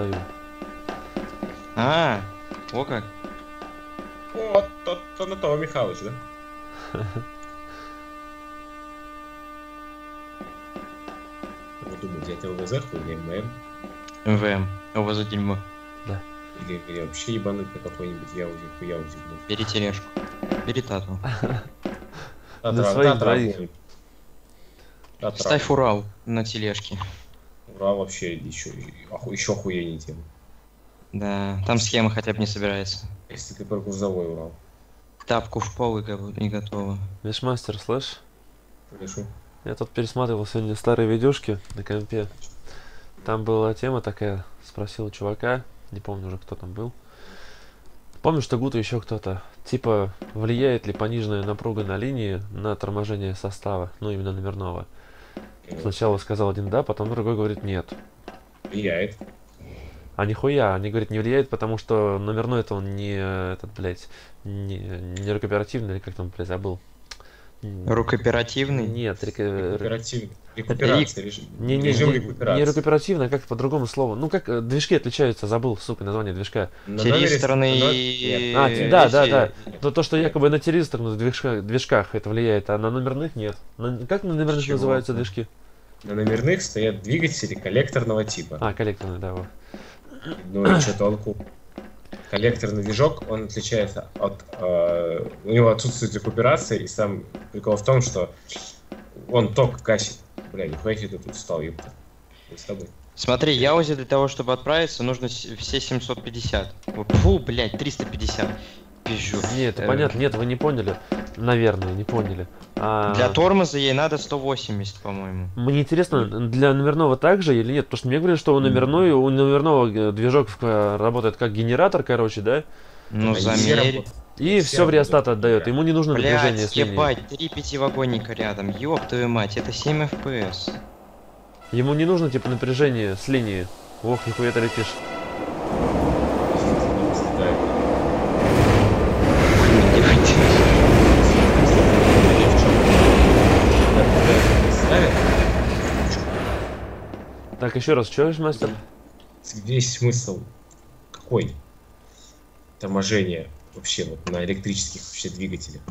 стою. А, о как. Вот, тот Анатолий Михайлович, да? Вы думаете, это ВВЗ или ММ? МВМ. Его за дерьмо. Да. Или вообще ебануть на какой-нибудь хуяузик. Бери тележку. Бери тату. На своих двоих. Ставь Урал на тележке. Урал вообще еще охуеннее тема. Да, там схема хотя бы не собирается. Если ты про грузовой Урал. Тапку в пол и не готово. Вишмастер, слышь? Слышу. Я тут пересматривал сегодня старые видюшки на компе. Там была тема такая, спросил чувака, не помню уже кто там был. Помню, что Гута еще кто-то. Типа, влияет ли пониженная напруга на линии на торможение состава, ну именно номерного. Сначала сказал один да, потом другой говорит нет. Влияет. А нихуя, они говорят, не влияет, потому что номерной это он не этот, блядь, не рекуперативный, или как там, блядь, забыл. Рукооперативный? Нет, Рекуперативный. Рекуперация. не Режим рекуперации. рекуперативно, а как по-другому слову. Ну как движки отличаются, забыл, сука, название движка. Тиристорные и... Да. Но то, что якобы на тиристорных движках это влияет, а на номерных нет. Как на номерных называются движки? На номерных стоят двигатели коллекторного типа. А, коллекторный, да, вот. Ну и что толку? Коллекторный движок, он отличается от... у него отсутствует рекуперация, и сам прикол в том, что он ток гасит. Бля, нихуя ты тут встал, ёпта. С тобой. Смотри, Яузе для того, чтобы отправиться, нужно все 750. Фу, блядь, 350. Пизжу. Нет, это понятно, нет, вы не поняли. Наверное, не поняли. Для тормоза ей надо 180, по-моему. Мне интересно, для номерного также или нет? Потому что мне говорили, что у номерного движок работает как генератор, короче, да? Ну, замерь. И все в реостат отдает. Ему не нужно напряжение Блядь, с линии. ебать, 3 пятивагонника рядом. Ёб твою мать, это 7 FPS. Ему не нужно, типа, напряжение с линии. Ох, нихуя ты летишь. Так, еще раз, что, мастер? Весь смысл какой? Торможение вообще вот на электрических вообще двигателях.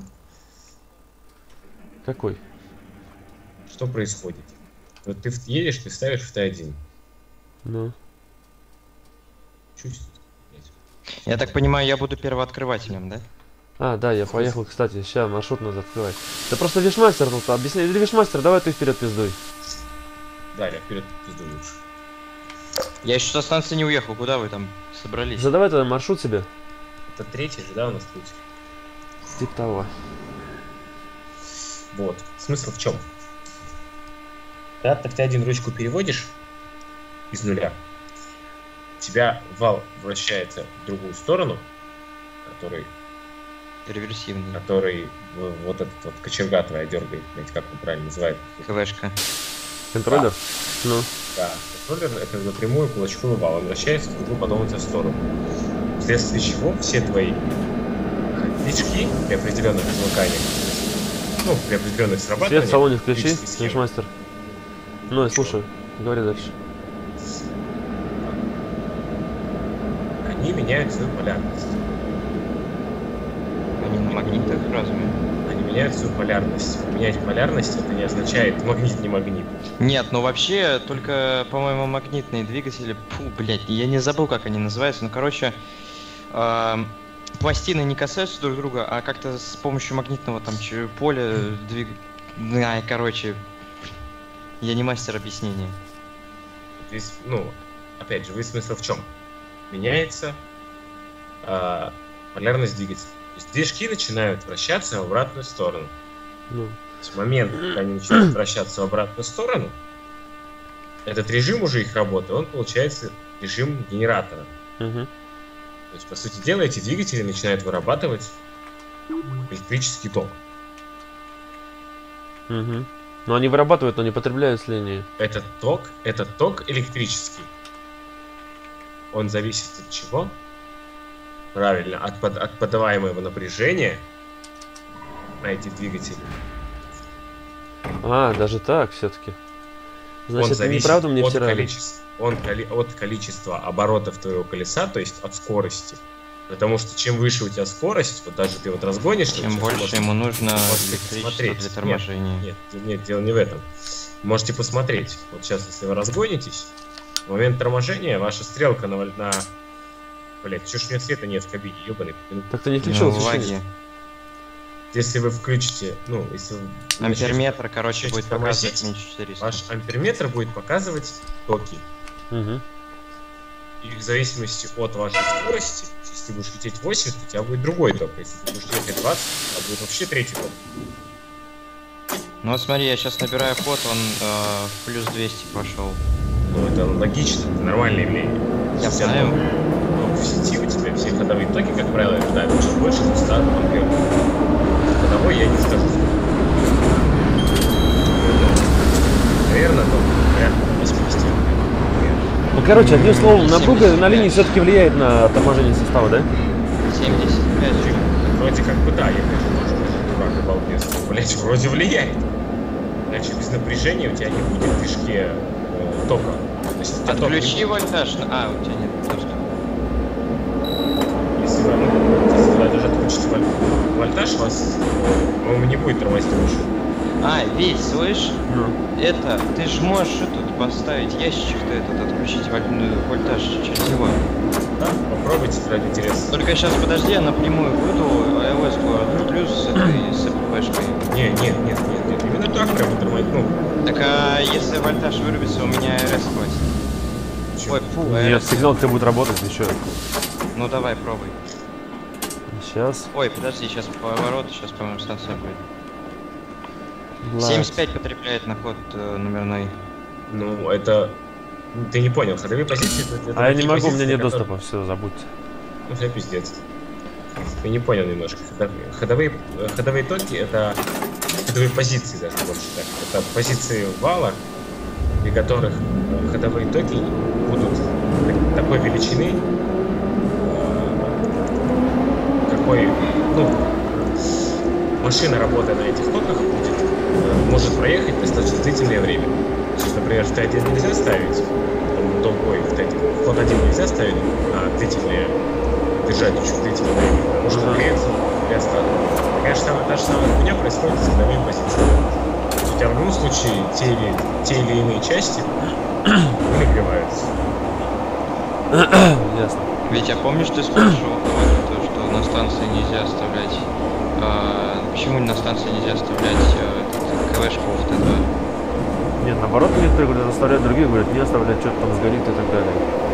Какой? Что происходит? Вот ты едешь, ты ставишь в Т1. Ну. Чувствуешь? Я так понимаю, я буду первооткрывателем, да? А, да, я поехал, кстати, сейчас маршрут надо открывать. Да просто Вишмастер тут объясняй. Или Вишмастер, давай ты вперед пиздуй. Да, я вперед пизду лучше. Я еще со станции не уехал, куда вы там собрались? Задавай тогда маршрут себе. Это третий же, да, у нас путь? Типа того. Вот. Смысл в чем? Когда ты в Т1 ручку переводишь из нуля, у тебя вал вращается в другую сторону, который Реверсивный. Вот этот вот кочерга твоя дергает, знаете, как он правильно называет? КВшка. Контроллер? Да. Ну. Да, контроллер это напрямую кулачковый вал, он вращается в другую потом у тебя сторону. Вследствие чего все твои движки при определенных замыканиях, ну, при определенных срабатываниях... Свет в салоне включи, Вишмастер. Ну, я слушаю. Говори дальше. Они меняют свою полярность. Они на магнитах разве? Они меняют свою полярность. Менять полярность это не означает магнит, не магнит. Нет, ну вообще только, по-моему, магнитные двигатели. Фу, блядь, я не забыл, как они называются. Ну, короче, пластины не касаются друг друга, а как-то с помощью магнитного там поля короче, я не мастер объяснения. Здесь, ну, опять же, смысл в чем? Меняется полярность двигателя. То есть движки начинают вращаться в обратную сторону. Ну. В момент, когда они начинают вращаться в обратную сторону, этот режим уже их работы, он получается режим генератора. Угу. То есть, по сути дела, эти двигатели начинают вырабатывать электрический ток. Угу. Но они вырабатывают, но не потребляют с линии. Этот ток электрический, он зависит от чего? Правильно, от подаваемого напряжения на эти двигатели. А, даже так все-таки. Значит, Он ты зависит неправду мне от втирали. количества. он от количества оборотов твоего колеса, то есть от скорости. Потому что чем выше у тебя скорость, вот даже ты вот разгонишь, Тем больше ему нужно электричество для торможения. Нет, дело не в этом. Можете посмотреть. Вот сейчас, если вы разгонитесь, в момент торможения ваша стрелка на... Блять, чё ж у меня света нет в кабине, ёбаный. Так ты не включил Ну, освещение? лаги. Если вы включите, ну, если вы Амперметр, короче, начнете будет показывать тормозить, меньше 400. ваш амперметр будет показывать токи. Угу. И в зависимости от вашей скорости, если ты будешь лететь 80, у тебя будет другой ток. Если ты будешь ехать 20, а будет вообще третий ток. Ну вот смотри, я сейчас набираю ход, он в плюс 200 пошел. Ну, это логично, это нормальное явление. Я знаю. Ну, в сети у тебя все ходовые токи, как правило, ожидают чуть больше 200 ампер. Ходовой я не скажу. Наверное, там порядка 80 ампер. Ну, короче, одним словом, напруга 75. на линии все-таки влияет на торможение состава, да? 75. Вроде как бы да, я, конечно, тоже дурак и балбес, но, блять, вроде влияет. Значит, без напряжения у тебя не будет в движке тока. То есть, у тебя ток не Отключи будет. вольтаж. А, у тебя нет доступа. Если вы даже отключите вольтаж, у вас, по-моему, не будет тормозить машину. А, Вить, слышь? Ну. Это, ты же можешь тут поставить ящичек-то этот, отключить вольтаж через него. Да? Попробуйте ради интереса. Только сейчас, подожди, я напрямую выйду, iOS отключу с этой, с ЭППшкой. Нет, именно так прямо тормозить. Ну, Так, а если вольтаж вырубится, у меня РС хватит. чё? Ой, фу, Нет, РС. сигнал тебе будет работать еще. Ну давай, пробуй. Сейчас. Ой, подожди, сейчас поворот, сейчас, по-моему, станция будет. Ладно. 75 потребляет на ход номерной. Ну, это... Ты не понял, ходовые позиции... это А я не такие могу, у меня позиции, нет которые- доступа, все, забудьте. Ну, все пиздец. Ты не понял немножко. Ходовые токи — это ходовые позиции, даже больше так. Это позиции вала, при которых ходовые токи будут такой величины, какой, ну, машина, работая на этих токах, может проехать достаточно длительное время. То есть, например, в Т1 нельзя ставить, там, долгой в Т1, в ход 1 нельзя ставить на длительное, держать очень длительное время, потому что нагреется и останется. Конечно, та же самая хуйня происходит с ходовыми позициями. У тебя в любом случае те или иные части нагреваются. Ясно. Витя, помнишь, ты спрашивал кого-то, то, что на станции нельзя оставлять... почему на станции нельзя оставлять КВшку в Т2? Нет, наоборот, некоторые говорят, оставлять, другие говорят, не оставлять, что-то там сгорит и так далее.